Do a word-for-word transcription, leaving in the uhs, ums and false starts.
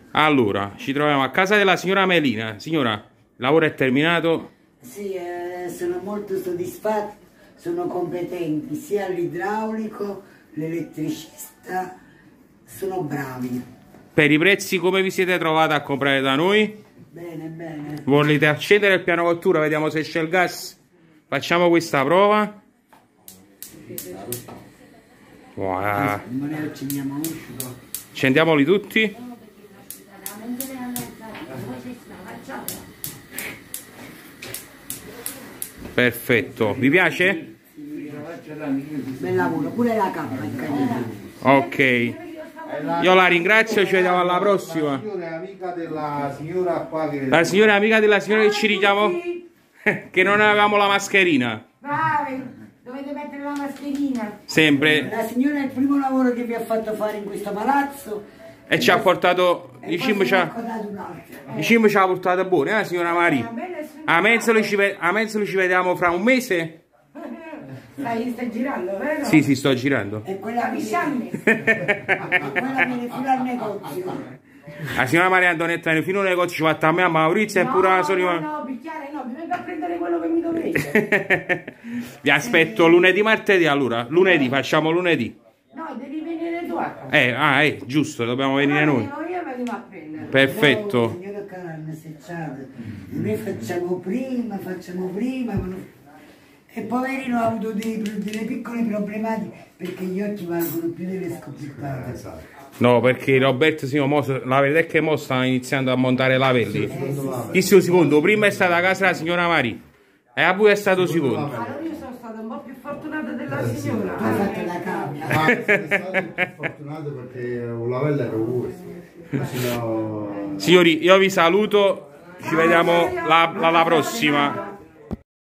Allora, ci troviamo a casa della signora Melina. Signora, il lavoro è terminato? Sì, eh, sono molto soddisfatta, sono competenti sia l'idraulico, l'elettricista, sono bravi. Per i prezzi come vi siete trovati a comprare da noi? Bene, bene. Volete accendere il piano cottura? Vediamo se c'è il gas. Facciamo questa prova. Wow. Accendiamoli tutti. Perfetto. Vi piace? Bel lavoro, pure la cappa è carina. Ok. Io la ringrazio e ci vediamo alla prossima. La signora è amica della signora qua che... La signora è amica della signora che ci richiamò? Che non avevamo la mascherina. Bravi, dovete mettere la mascherina. Sempre. La signora è il primo lavoro che vi ha fatto fare in questo palazzo. E ci ha portato... E I poi cibo se ci ne ha ha... accordato un altro. I cibo ci ha portato buone, eh signora Mari? A Mezzoli ci, ve... a Mezzoli ci vediamo fra un mese? Stai, stai girando, vero? Sì, sì, sto girando. E quella viene, Anni. quella viene fino al negozio. La signora Maria Antonetta viene fino al negozio, ci fa a me a Maurizio e pure la sorella. No, no, picchiare no, mi vengo a prendere quello che mi dovete. Vi aspetto lunedì, martedì allora. Lunedì, facciamo lunedì. No, devi venire tu a casa. Eh, ah, eh, giusto, dobbiamo venire noi. Io vengo a prendere. Perfetto. No, signora Carmen, se c'è. Noi facciamo prima, facciamo prima. ma non- E poverino ha avuto dei- delle piccole problematiche perché gli occhi valgono più delle scoppettate. No, perché Roberto, sì, mo, la verità è che mo sta iniziando a montare lavelli. Questo secondo, prima è stata a casa la signora Mari. E a voi è stato secondo. Allora io sono stata un po' più fortunata della signora. Tu hai fatto la cambia. Ma siete stati più fortunati perché un lavello era questo. Signori, io vi saluto, ci vediamo la- alla prossima.